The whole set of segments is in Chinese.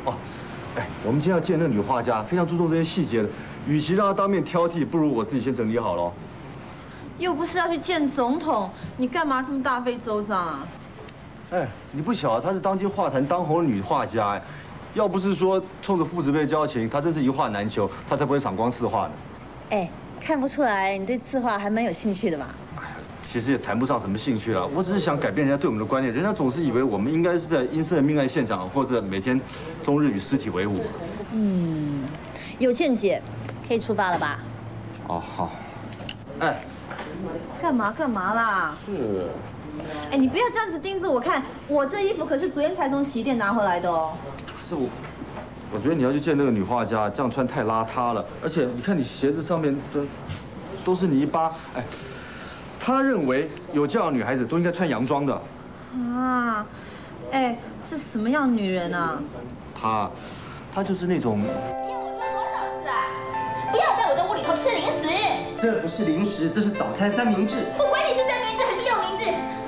哦，哎，我们今天要见那个女画家，非常注重这些细节的。与其让她当面挑剔，不如我自己先整理好了。 又不是要去见总统，你干嘛这么大费周章啊？ 哎，你不晓得她是当今画坛当红的女画家哎，要不是说冲着父子辈交情，她真是一画难求，她才不会赏光四画呢。 哎，看不出来你对字画还蛮有兴趣的嘛。 其实也谈不上什么兴趣了，我只是想改变人家对我们的观念。人家总是以为我们应该是在阴森的命案现场，或者每天终日与尸体为伍。 嗯，有见解，可以出发了吧？ 哦，好。哎， 干嘛啦？ 是。 哎，你不要这样子盯着我看，我这衣服可是昨天才从洗衣店拿回来的哦。 是我觉得你要去见那个女画家，这样穿太邋遢了，而且你看你鞋子上面都是泥巴，哎。 他认为有教养的女孩子都应该穿洋装的。 啊，哎，这什么样的女人啊？ 她就是那种。 你要我说多少次啊？不要在我的屋里头吃零食。 这不是零食，这是早餐三明治。 不管你是三明治还是六明治，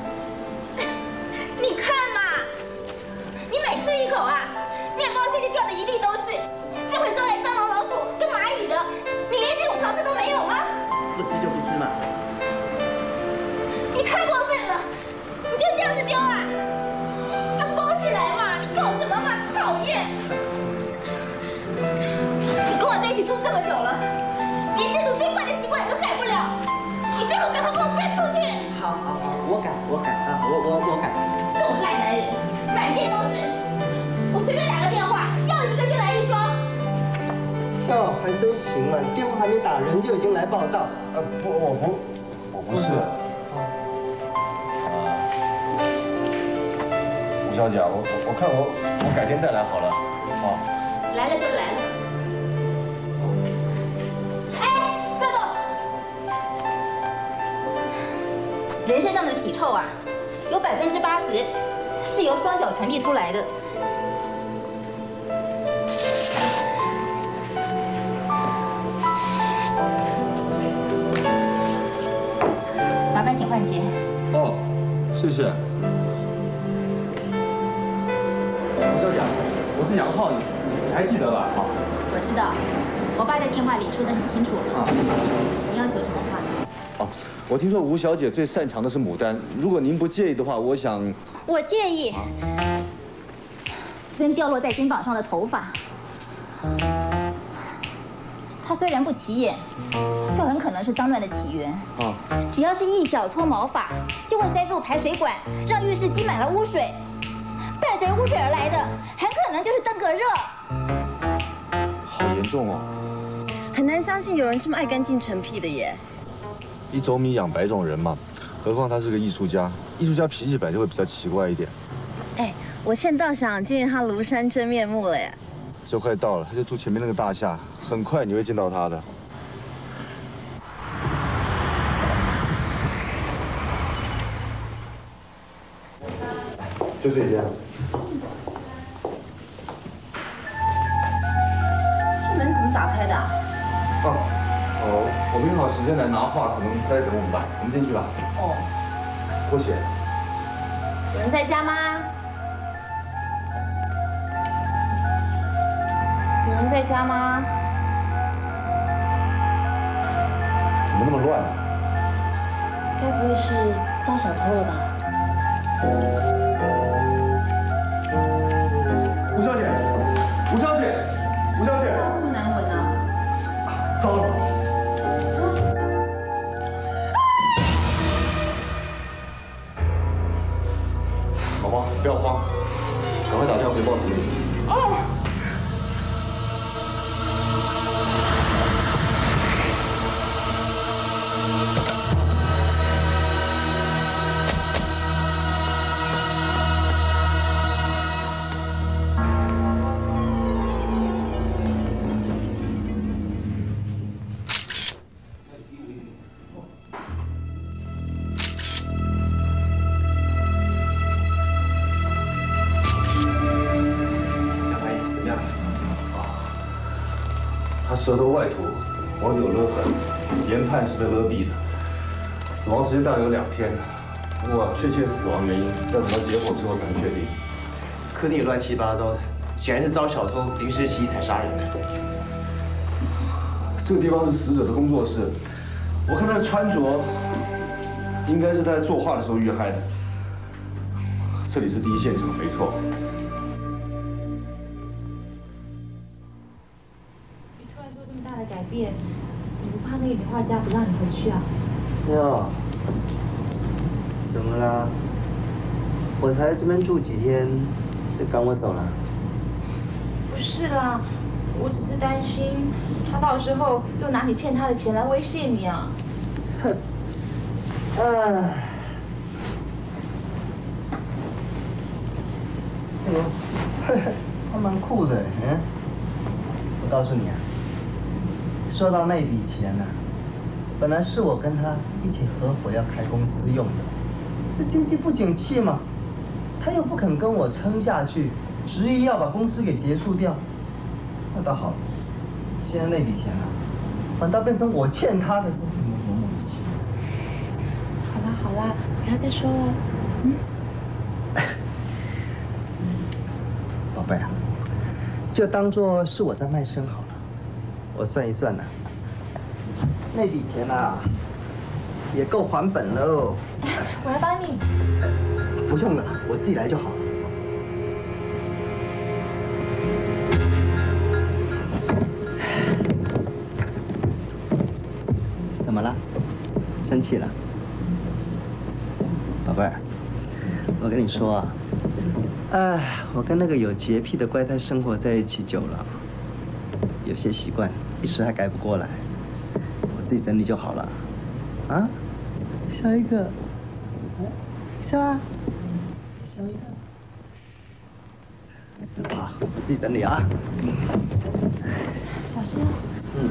你看嘛，你每吃一口啊，面包屑就掉的一地都是，只会招来蟑螂、老鼠跟蚂蚁的。你连这种常识都没有吗？ 不吃就不吃嘛。 你太过分了！你就这样子丢啊？要包起来嘛！你搞什么嘛？讨厌！你跟我在一起住这么久了，连这种最坏的习惯都改不了，你最好赶快给我搬出去！ 好，我改啊，我改。 这种烂男人，满街都是。我随便打个电话，要一个就来一双。 哦，还真行啊！你电话还没打，人就已经来报道。 我不是。 吴小姐啊，我看我改天再来好了，好。 来了就来了。哎，不要动！人身上的体臭啊，有80%是由双脚传递出来的。麻烦请换鞋。 哦，谢谢。 小姐，我是杨浩，你还记得吧？好， 我知道，我爸在电话里说得很清楚了。 啊， 你要求什么话？ 哦，我听说吴小姐最擅长的是牡丹，如果您不介意的话，我想。 我介意。跟掉落在肩膀上的头发，它虽然不起眼，就很可能是脏乱的起源。 啊， 只要是一小撮毛发，就会塞入排水管，让浴室积满了污水。 伴随污水而来的，很可能就是登革热。 好严重哦！ 很难相信有人这么爱干净陈皮的耶。 一种米养百种人嘛，何况他是个艺术家，艺术家脾气本来就会比较奇怪一点。 哎，我现在倒想见他庐山真面目了耶。 就快到了，他就住前面那个大厦，很快你会见到他的。就这间。 这门怎么打开的啊？ 我约好时间来拿画，可能他在等我们吧。我们进去吧。 哦， 拖鞋。 有人在家吗？ 有人在家吗？ 怎么那么乱呢？ 该不会是遭小偷了吧？ 吴小姐，吴小姐，吴小姐， 这么难闻啊！ 糟了！宝宝，不要慌，赶快打电话回报警理。 哦。 舌头外凸，脖子有勒痕，研判是被勒毙的，死亡时间大概有2天，不过确切死亡原因要等到解剖之后才能确定。 科里也乱七八糟的， 显然是遭小偷临时起意才杀人的。 这个地方是死者的工作室，我看他的穿着，应该是在作画的时候遇害的。这里是第一现场，没错。 你突然做这么大的改变，你不怕那个女画家不让你回去啊？ 哟，怎么了？我才这边住几天，就赶我走了？ 不是啦，我只是担心他到时候又拿你欠他的钱来威胁你啊。 哼，哎，哎呦，嘿嘿，还蛮酷的，嗯。我告诉你啊，说到那笔钱呢，本来是我跟他一起合伙要开公司用的，这经济不景气嘛，他又不肯跟我撑下去，执意要把公司给结束掉。那倒好了，现在那笔钱啊，反倒变成我欠他的，真是某某的钱。 好啦好啦，不要再说了。嗯。 宝贝啊，就当做是我在卖身好了。我算一算呢，那笔钱啊，也够还本喽。 我来帮你。 不用了，我自己来就好了。怎么了？生气了？宝贝儿，我跟你说啊，我跟那个有洁癖的怪胎生活在一起久了，有些习惯一时还改不过来，我自己整理就好了。啊？笑一个，笑啊！笑一个。好，我自己整理啊。 小心。 嗯。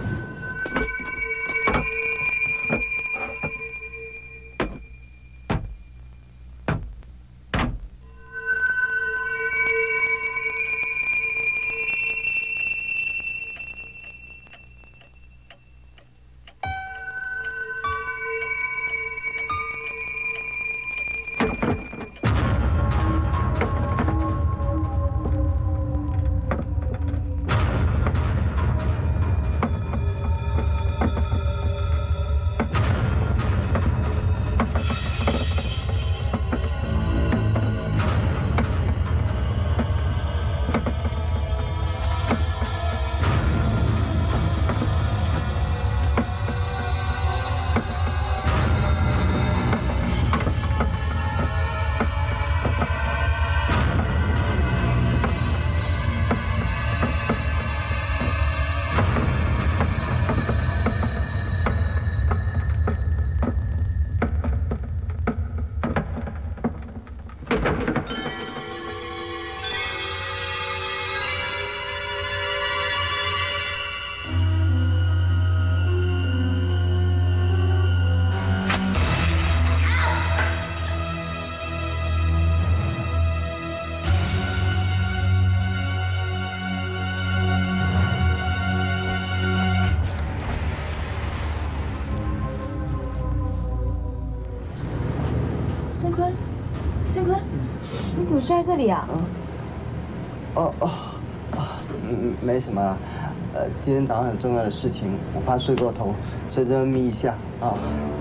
睡在这里啊？ 没什么啦。今天早上很重要的事情，我怕睡过头，所以这边眯一下啊。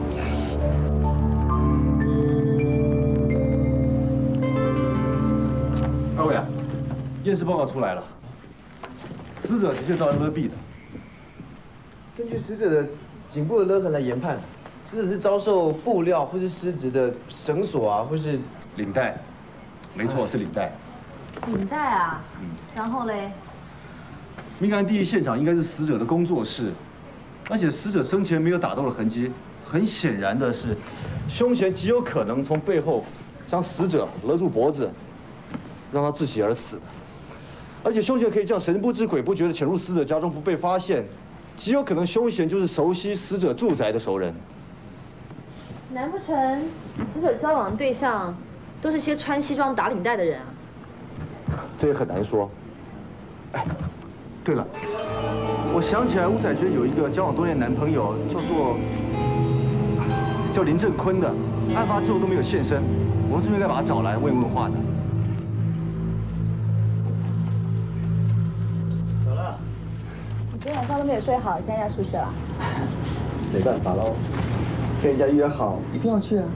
二位啊，验尸报告出来了，死者的确遭人勒毙的。 根据死者的颈部的勒痕来研判，死者是遭受布料或是丝质的绳索啊，或是领带。没错，是领带。 领带啊？然后嘞？ 命案第一现场应该是死者的工作室，而且死者生前没有打斗的痕迹。很显然的是，凶嫌极有可能从背后将死者勒住脖子，让他窒息而死的。而且凶嫌可以这样神不知鬼不觉地潜入死者家中不被发现，极有可能凶嫌就是熟悉死者住宅的熟人。 难不成死者交往的对象？都是些穿西装打领带的人啊， 这也很难说。哎，对了，我想起来吴彩娟有一个交往多年男朋友，叫林正坤的，案发之后都没有现身，我们是不是应该把他找来问问话呢？ 晚上都没有睡好，现在要出去了。 没办法喽，跟人家约好，一定要去啊。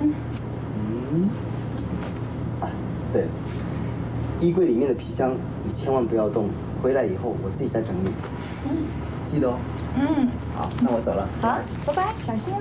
啊，对了，衣柜里面的皮箱你千万不要动，回来以后我自己再整理。记得哦。好，那我走了。 好，拜拜，小心。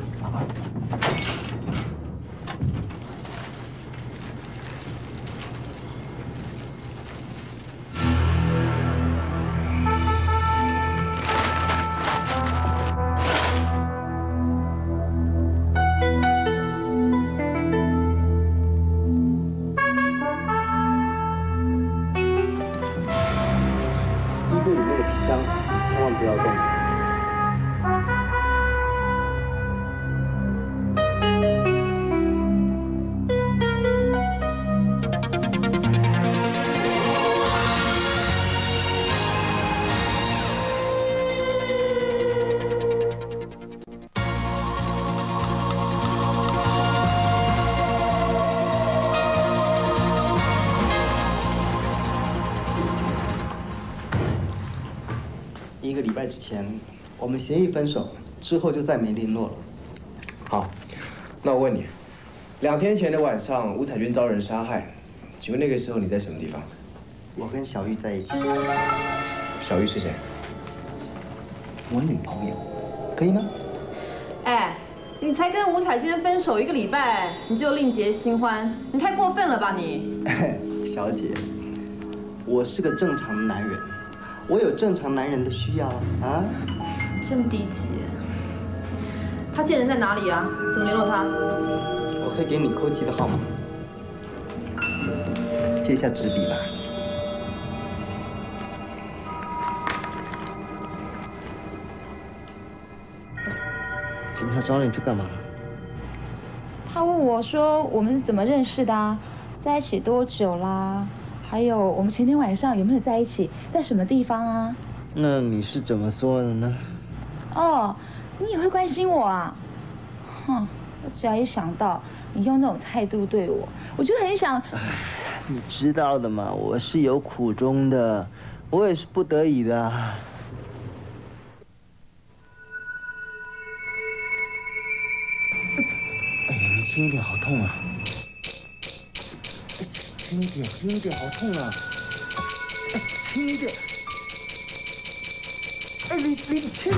衣柜里面的皮箱你千万不要动。1个礼拜之前，我们协议分手，之后就再没联络了。 好，那我问你，2天前的晚上，吴彩娟遭人杀害，请问那个时候你在什么地方？ 我跟小玉在一起。 小玉是谁？ 我女朋友，可以吗？ 哎，你才跟吴彩娟分手1个礼拜，你就另结新欢，你太过分了吧你！ 小姐，我是个正常的男人，我有正常男人的需要啊。 真低级。他现在人在哪里啊？怎么联络他？ 我可以给你扣机的号码，借一下纸笔吧。警察找你去干嘛？ 他问我说我们是怎么认识的啊，在一起多久啦？还有我们前天晚上有没有在一起，在什么地方啊？ 那你是怎么说的呢？ 哦，你也会关心我啊？哼，我只要一想到你用那种态度对我，我就很想。 你知道的嘛，我是有苦衷的，我也是不得已的。哎，你轻一点，好痛啊！轻一点，轻一点，好痛啊！哎，轻一点。哎，你轻一点。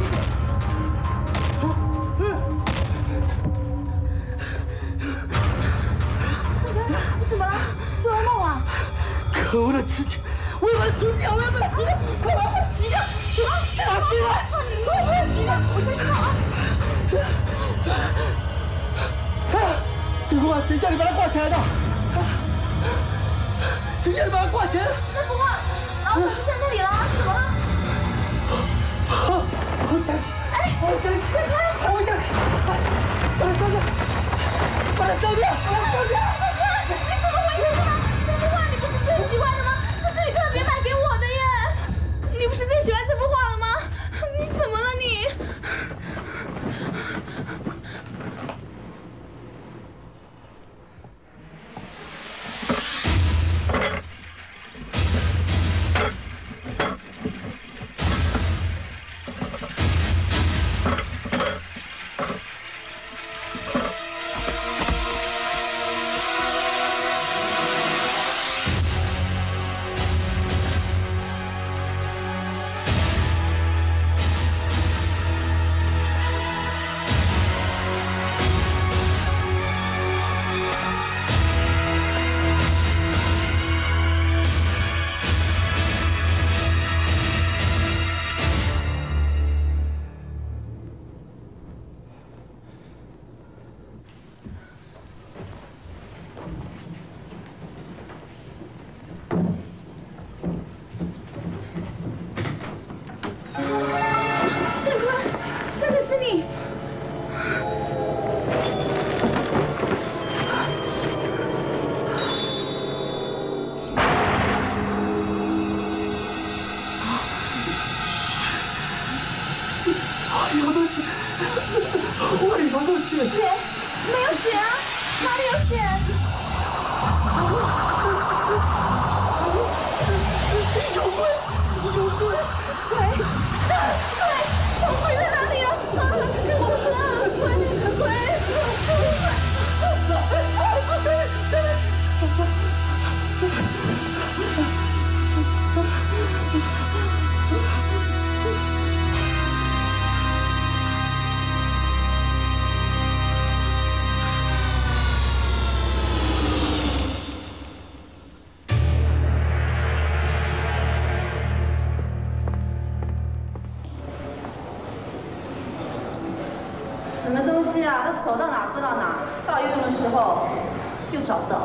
你怎么了？做噩梦啊？ 可恶的指甲！我要把它除掉！我要把它除掉！快把它洗掉！什么？洗了！快把它洗掉！我先去跑啊！这幅画谁叫你把它挂起来的？谁叫你把它挂起来的？ 那幅画，老鼠就在那里了，怎么了？ 我相信，我相信，我相信，把它烧掉，把它烧掉，把它烧掉！ 你怎么回事啊？这幅画你不是最喜欢的吗？这是你特别买给我的耶！你不是最喜欢这幅画了吗？你怎么了你？血？没有血啊，哪里有血？有鬼！有鬼！鬼！ 啊，都走到哪喝到哪，到了要用的时候又找不到。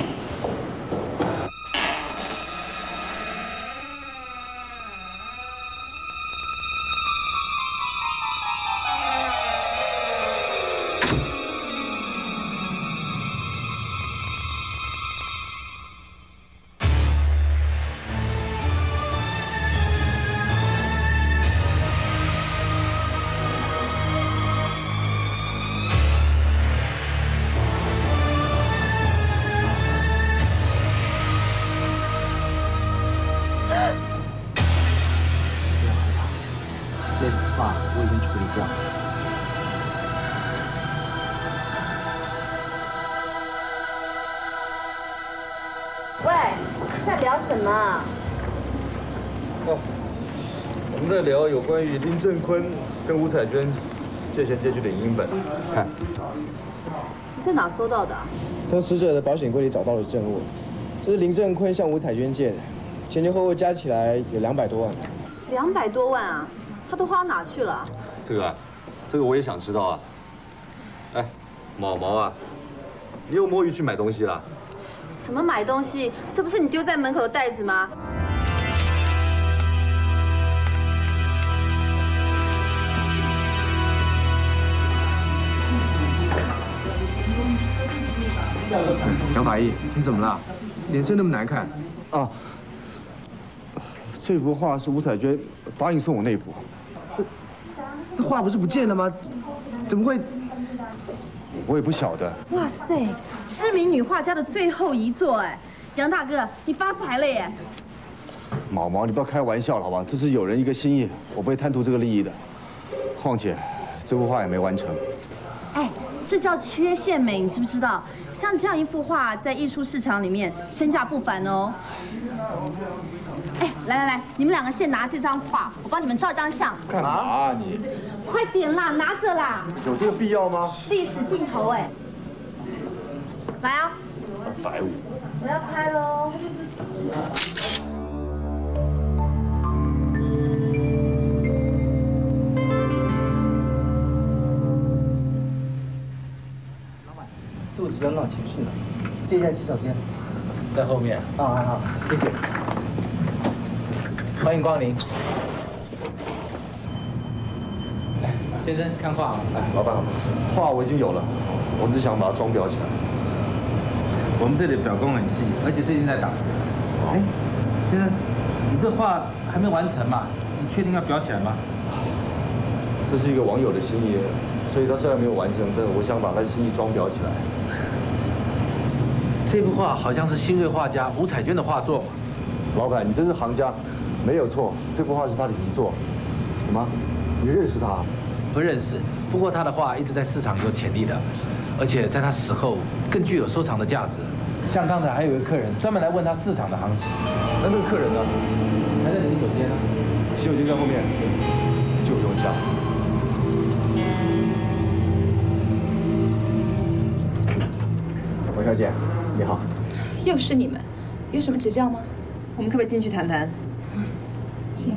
我已经处理掉了。 喂，在聊什么？ 哦，我们在聊有关于林正坤跟吴彩娟借钱借据的影音本，看。 你在哪搜到的？ 从死者的保险柜里找到了证物，这是林正坤向吴彩娟借的，前前后后加起来有200多万。 200多万啊！他都花到哪去了？ 这个我也想知道啊。哎，毛毛啊，你又摸鱼去买东西了？ 什么买东西？这不是你丢在门口的袋子吗？ 杨法医，你怎么了？脸色那么难看。 啊，这幅画是吴彩娟答应送我那幅。 这画不是不见了吗？怎么会？ 我也不晓得。 哇塞，知名女画家的最后遗作哎！杨大哥，你发财了耶！ 毛毛，你不要开玩笑了，好吧？这是有人一个心意，我不会贪图这个利益的。况且，这幅画也没完成。 哎，这叫缺陷美，你知不知道？像这样一幅画，在艺术市场里面身价不凡哦。哎，来，你们2个先拿这张画，我帮你们照一张相。 干嘛啊你？ 快点啦，拿着啦！ 有这个必要吗？ 历史镜头哎，来啊 150。 我要拍喽。 肚子要闹情绪了，借一下洗手间。 在后面。 好，谢谢。 欢迎光临。先生，看画。 哎，老板，画我已经有了，我只想把它装裱起来。 我们这里裱工很细，而且最近在打折。哎，先生，你这画还没完成嘛？你确定要裱起来吗？ 这是一个网友的心意，所以他虽然没有完成，但我想把他心意装裱起来。 这幅画好像是新锐画家吴彩娟的画作。 老板，你真是行家，没有错，这幅画是他的遗作。什么？你认识他？ 不认识，不过他的画一直在市场有潜力的，而且在他死后更具有收藏的价值。像刚才还有一个客人专门来问他市场的行情。 那个客人呢？ 还在洗手间呢。 洗手间在后面，就用一下。 王小姐，你好。 又是你们，有什么指教吗？ 我们可不可以进去谈谈？ 请。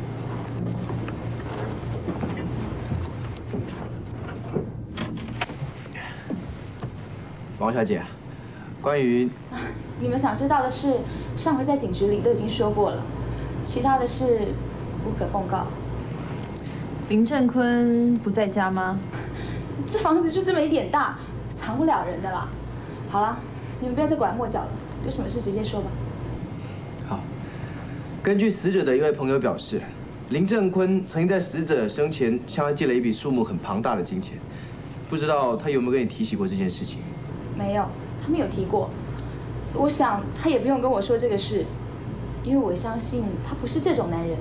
王小姐，关于你们想知道的事，上回在警局里都已经说过了，其他的事无可奉告。 林正坤不在家吗？ 这房子就这么一点大，藏不了人的啦。好了，你们不要再拐弯抹角了，有什么事直接说吧。 好，根据死者的一位朋友表示，林正坤曾经在死者生前向他借了一笔数目很庞大的金钱，不知道他有没有跟你提起过这件事情？ 没有，他没有提过。我想他也不用跟我说这个事，因为我相信他不是这种男人。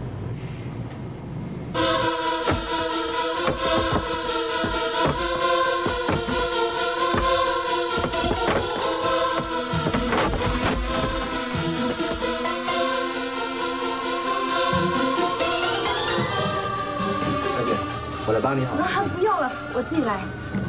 小姐，我来帮你好了。 啊，不用了，我自己来。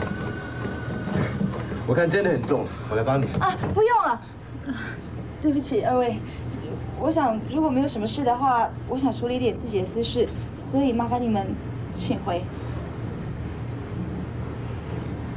我看真的很重，我来帮你。 啊，不用了。对不起，2位，我想如果没有什么事的话，我想处理一点自己的私事，所以麻烦你们请回。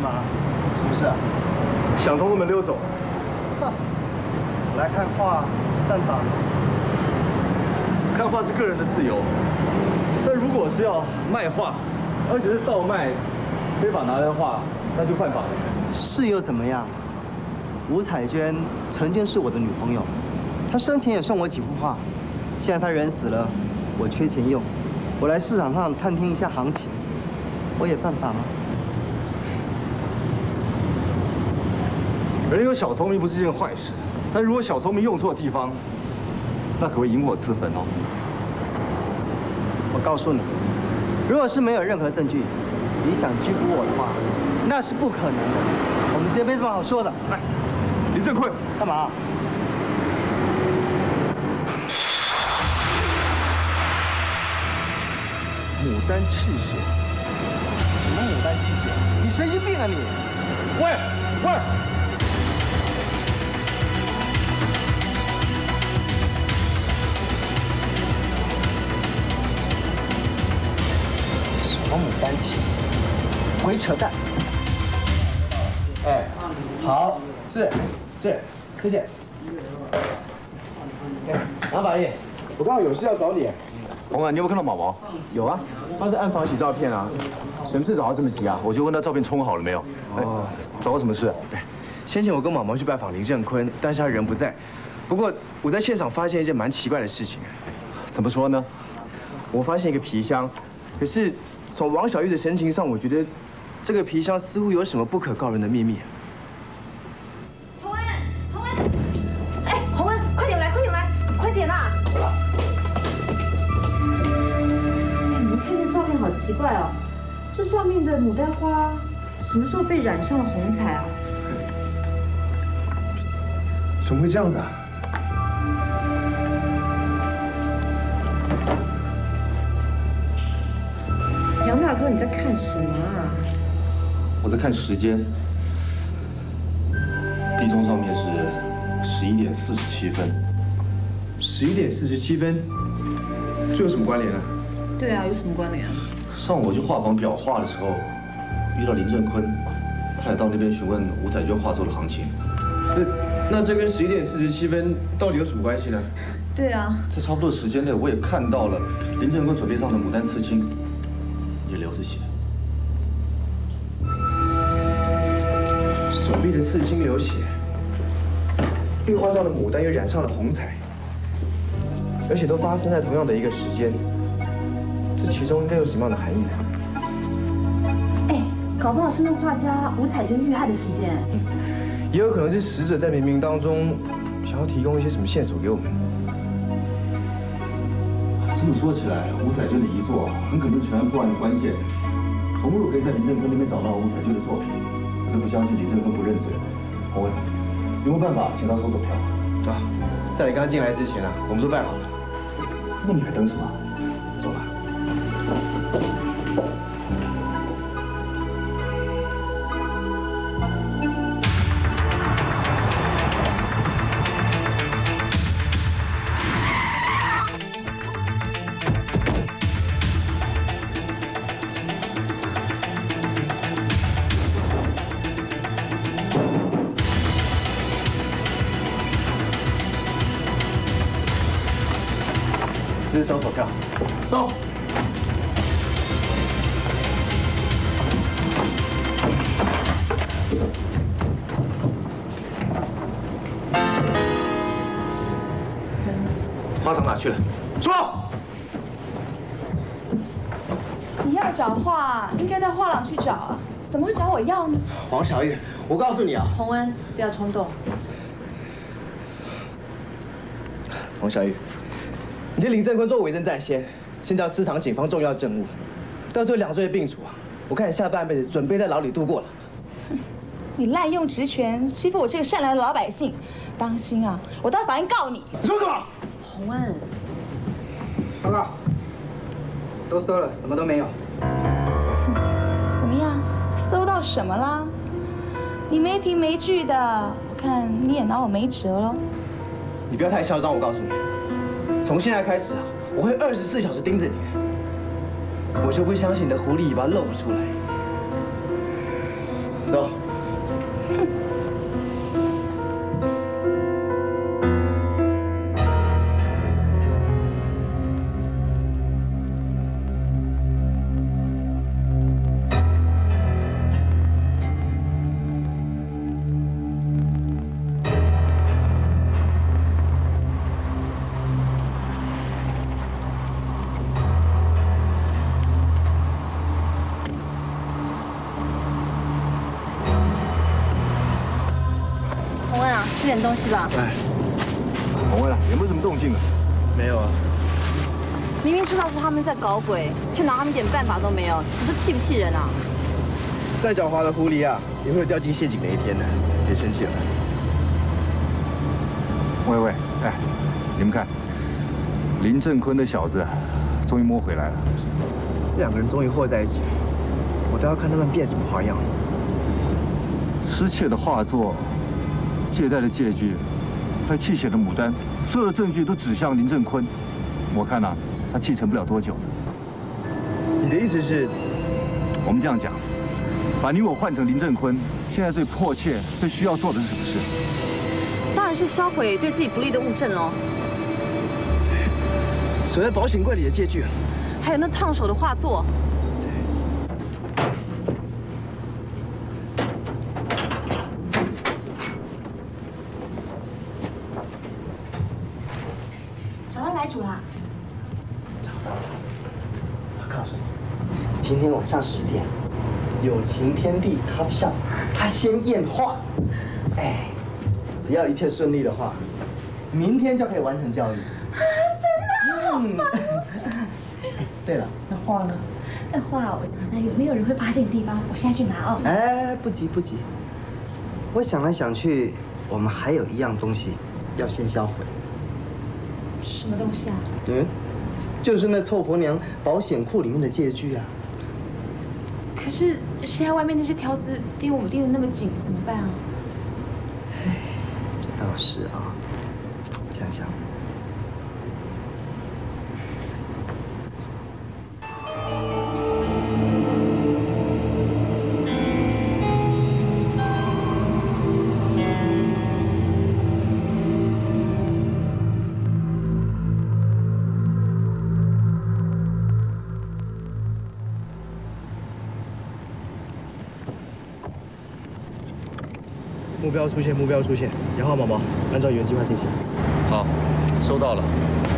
干嘛？什么事啊？ 想从我们溜走。 哼，来看画，犯法吗？ 看画是个人的自由，但如果是要卖画，而且是盗卖、非法拿来的画，那就犯法了。 是又怎么样？吴彩娟曾经是我的女朋友，她生前也送我几幅画。现在她人死了，我缺钱用，我来市场上探听一下行情，我也犯法吗？ 人有小聪明不是件坏事，但如果小聪明用错地方，那可会引火自焚哦。 我告诉你，如果是没有任何证据，你想拘捕我的话，那是不可能的。我们之间没什么好说的。 来，林正坤， 干嘛？ 牡丹气血， 什么牡丹气血？你神经病啊你！ 喂喂！ 什么牡丹气血？鬼扯淡！ 哎，好，是，谢谢。哎，马法医，我刚好有事要找你。 红安，你有没有看到毛毛？ 有啊，他在暗房洗照片啊。什么事找他这么急啊？ 我就问他照片冲好了没有。哦，找我什么事？ 先前我跟毛毛去拜访林正坤，但是他人不在。不过我在现场发现一件蛮奇怪的事情。 怎么说呢？ 我发现一个皮箱，可是从王小玉的神情上，我觉得这个皮箱似乎有什么不可告人的秘密。 洪恩，洪恩，哎，洪恩，快点来，快点来，快点啦！ 你们看这照片好奇怪哦，这上面的牡丹花什么时候被染上了红彩啊？ 怎么会这样子啊？ 杨大哥，你在看什么啊？ 我在看时间，地钟上面是11点47分。 11点47分，这有什么关联呢？ 对啊，有什么关联啊？ 上午我去画坊裱画的时候，遇到林正坤，他也到那边询问吴彩娟画作的行情。 那这跟11点47分到底有什么关系呢？ 对啊， 在差不多时间内，我也看到了林正坤手臂上的牡丹刺青也流着血。 手臂的刺青流血，壁画上的牡丹又染上了红彩，而且都发生在同样的一个时间，这其中应该有什么样的含义呢？ 哎，搞不好是那画家吴彩娟遇害的时间。 也有可能是死者在冥冥当中想要提供一些什么线索给我们。 这么说起来，吴彩娟的遗作很可能是全案破案的关键。我们如果可以在林正坤那边找到吴彩娟的作品，我就不相信林正坤不认罪。洪文，有没有办法请他收走票？ 啊，在你刚进来之前啊，我们都办好了。 那你还等什么？走吧。 这是收手票，收。花场哪去了？说。 你要找画，应该到画廊去找啊，怎么会找我要呢？ 黄小玉，我告诉你啊， 洪恩，不要冲动。 黄小玉，你替林正坤做伪证在先，先交市场警方重要证物，到时候2罪并处啊！我看你下半辈子准备在牢里度过了。 你滥用职权，欺负我这个善良的老百姓，当心啊！我到法院告你。 你说什么？ 洪恩， 报告，都搜了，什么都没有。 怎么样？搜到什么啦？你没凭没据的，我看你也拿我没辙了。 你不要太嚣张，我告诉你，从现在开始啊，我会24小时盯着你，我就不相信你的狐狸尾巴露不出来。 走。 吃点东西吧。 哎，洪恩啊，有没有什么动静啊？ 没有啊。 明明知道是他们在搞鬼，却拿他们一点办法都没有，你说气不气人啊？ 再狡猾的狐狸啊，也会有掉进陷阱的一天的，别生气了。 喂，哎，你们看，林正坤的小子终于摸回来了。 这两个人终于和在一起了，我都要看他们变什么花样。 失窃的画作。借贷的借据，还有弃血的牡丹，所有的证据都指向林正坤。我看啊，他继承不了多久。 你的意思是， 我们这样讲，把你我换成林正坤，现在最迫切、最需要做的是什么事？ 当然是销毁对自己不利的物证喽。 锁在保险柜里的借据， 还有那烫手的画作。 主啦， 找到了。我告诉你，今天晚上10点，有情天地 Coffee Shop， 他先验画。哎，只要一切顺利的话，明天就可以完成教育。 真的？ 对了，那画呢？ 那画我藏在有没有人会发现的地方，我现在去拿哦。 哎，不急不急。我想来想去，我们还有一样东西要先销毁。 什么东西啊？ 就是那臭婆娘保险库里面的借据啊。 可是现在外面那些条子盯我盯得那么紧，怎么办啊？ 哎，这倒是啊。想想。 目标出现，目标出现。摇号毛毛，按照原计划进行。 好，收到了。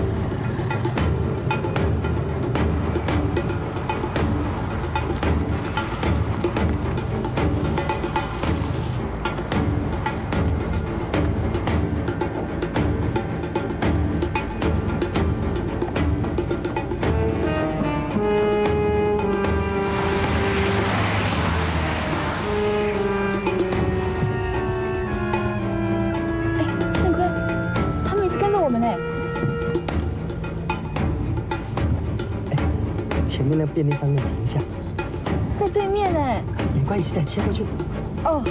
前面那便利商店停下， 在对面哎。 没关系的，切过去。 哦。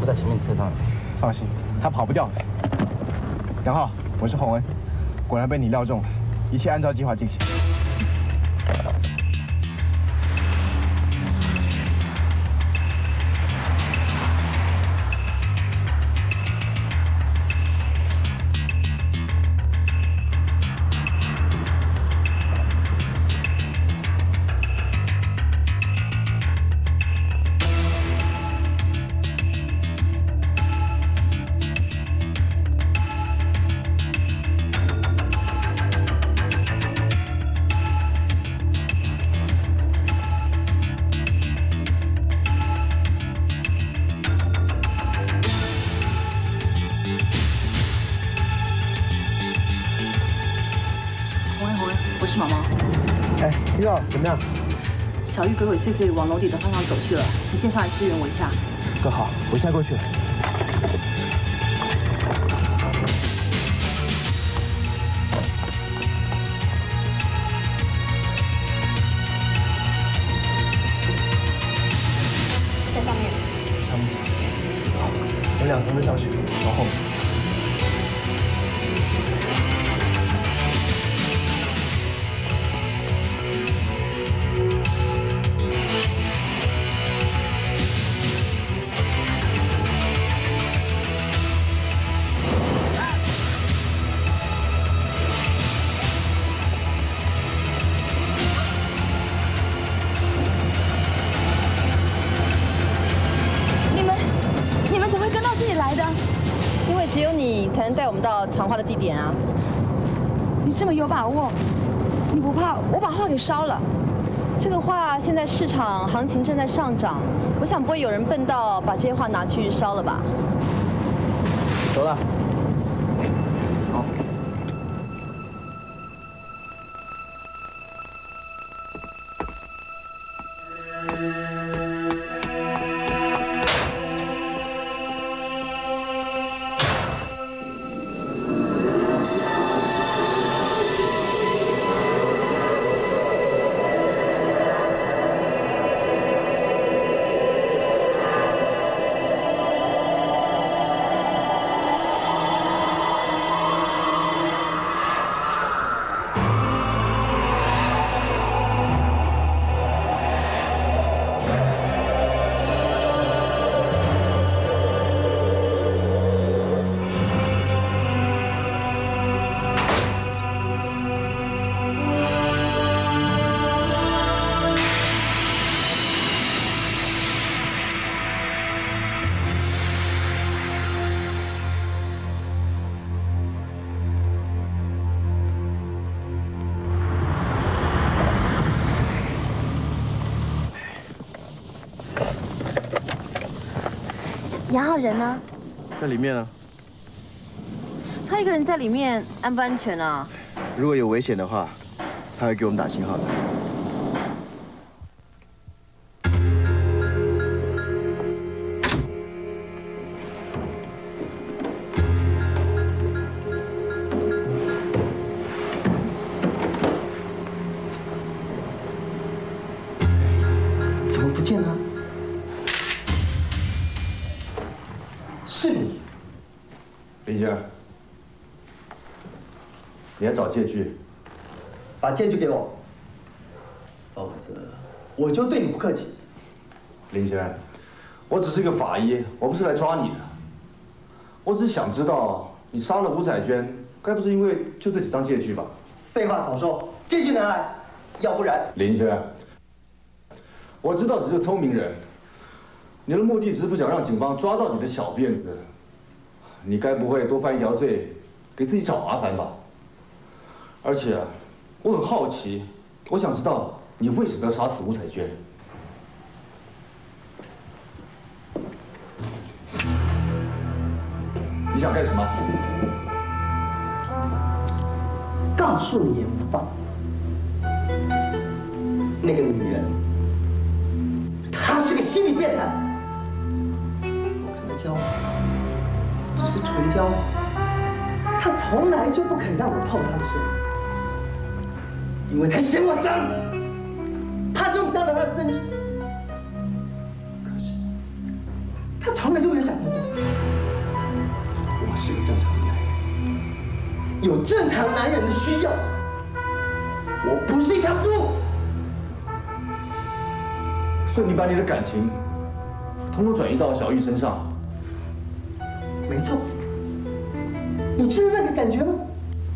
不在前面车上。 放心，他跑不掉的。杨浩，我是洪恩，果然被你料中了，一切按照计划进行。 遇到怎么样？ 小玉鬼鬼祟祟往楼底的方向走去了，你先上来支援我一下。 哥好，我现在过去了。 在上面。 上面。好，我俩同时上去，往后面。 只有你才能带我们到藏画的地点啊！ 你这么有把握，你不怕我把画给烧了？ 这个画现在市场行情正在上涨，我想不会有人笨到把这些画拿去烧了吧？ 走了。好。 杨浩人呢？ 在里面啊。 他一个人在里面，安不安全啊？ 如果有危险的话，他会给我们打信号的。 怎么不见了？ 是你， 林星，你还找借据？ 把借据给我，否则我就对你不客气。 林星，我只是个法医，我不是来抓你的。我只是想知道，你杀了吴彩娟，该不是因为就这几张借据吧？ 废话少说，借据拿来，要不然…… 林星，我知道你是个聪明人。 你的目的只是不想让警方抓到你的小辫子，你该不会多犯一条罪，给自己找麻烦吧？而且，我很好奇，我想知道你为什么要杀死吴彩娟？你想干什么？ 告诉你也无妨。那个女人，她是个心理变态。 交往只是纯交往，他从来就不肯让我碰他的身体，因为他嫌我脏，怕弄脏了他的身体。可是他从从来就没有想过。我是个正常的男人，有正常男人的需要。我不是一条猪。 所以你把你的感情统统转移到小玉身上。 没错。你知道那个感觉吗？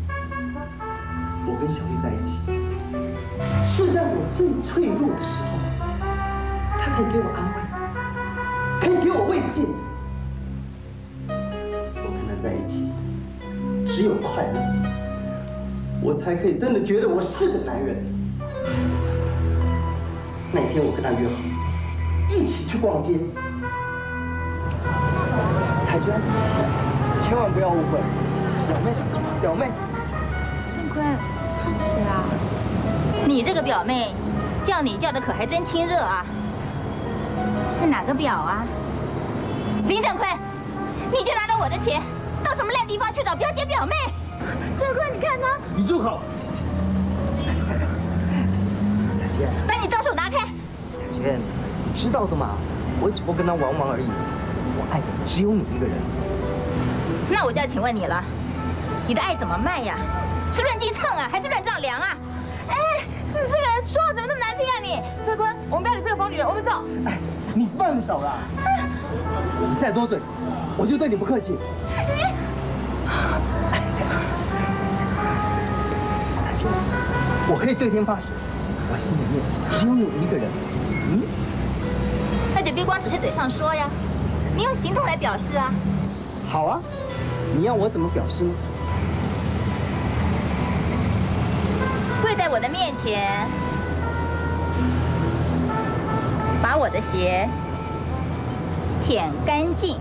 我跟小玉在一起，是在我最脆弱的时候，她可以给我安慰，可以给我慰藉。我跟她在一起，只有快乐，我才可以真的觉得我是个男人。那天我跟她约好，一起去逛街。海娟，千万不要误会，表妹。 郑坤，他是谁啊？ 你这个表妹，叫你叫的可还真亲热啊！是哪个表啊？林正坤，你就拿着我的钱，到什么烂地方去找表姐表妹？ 郑坤，你看他。 你住口！彩娟， 把你脏手拿开！ 彩娟，你知道的嘛，我只不过跟他玩玩而已。我爱的只有你一个人。 那我就要请问你了，你的爱怎么卖呀？是论斤称啊，还是论丈量啊？ 哎，你这个人说话怎么那么难听啊你？色坤，我们不要理这个疯女人，我们走。 哎，你放手啦！你再多嘴，我就对你不客气。彩娟，我可以对天发誓，我心里面只有你一个人。 那就别光只是嘴上说呀，你用行动来表示啊。 好啊，你要我怎么表示呢？ 跪在我的面前，把我的鞋舔干净。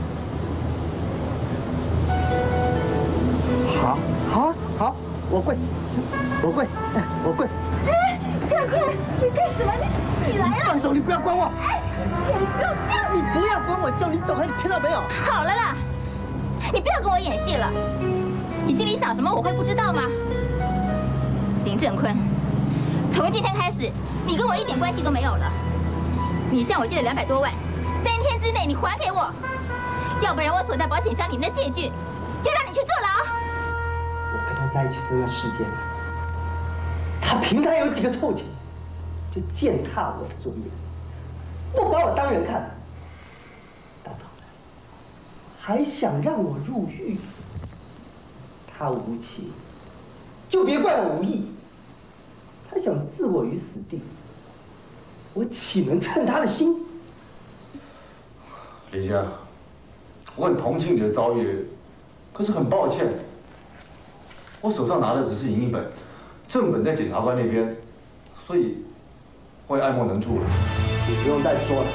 好，我跪，我跪。 哎，郑坤，你干什么？你起来啊！ 放手，你不要管我。 哎，姐，你不要这样。 你不要管我，叫你走开，你听到没有？ 好了啦，你不要跟我演戏了。你心里想什么，我会不知道吗？林正坤，从今天开始，你跟我一点关系都没有了。你向我借了200多万，3天之内你还给我，要不然我锁在保险箱里面的借据就让你去坐牢。 我跟他在一起这段时间，他凭他有几个臭钱，就践踏我的尊严，不把我当人看，到头来还想让我入狱。他无情，就别怪我无义。他想置我于死地，我岂能称他的心？ 林香，我很同情你的遭遇，可是很抱歉，我手上拿的只是影印本，正本在检察官那边，所以我也爱莫能助了。 你不用再说了。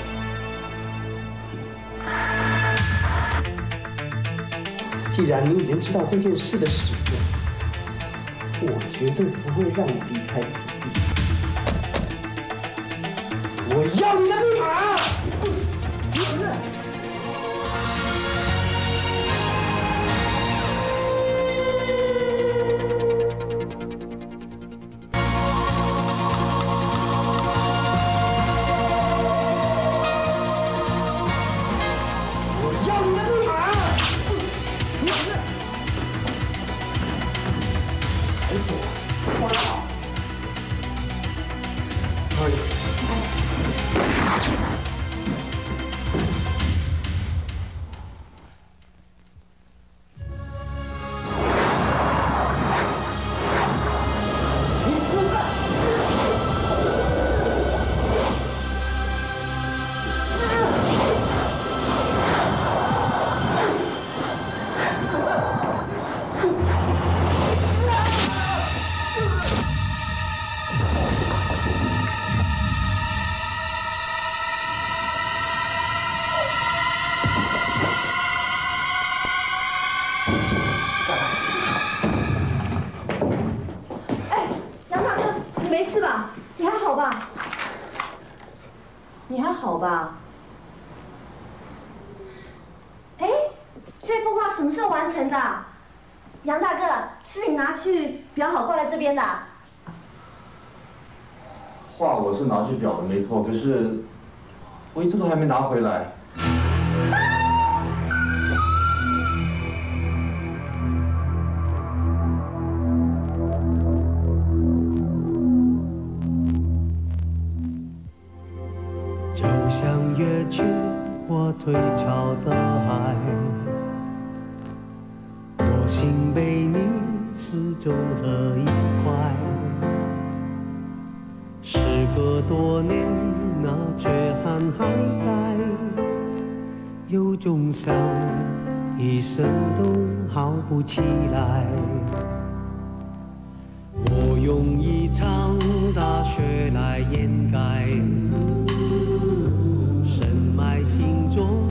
既然你已经知道这件事的始末，我绝对不会让你离开此地。我要你的密码！ 好吧。哎，这幅画什么时候完成的？杨大哥，是不是你拿去裱好挂在这边的？ 画我是拿去裱的没错，可是我一直都还没拿回来。 啊想越去我退潮的海，我心被你撕走了一块。时隔多年，那缺憾还在，有种伤，一生都好不起来。我用一场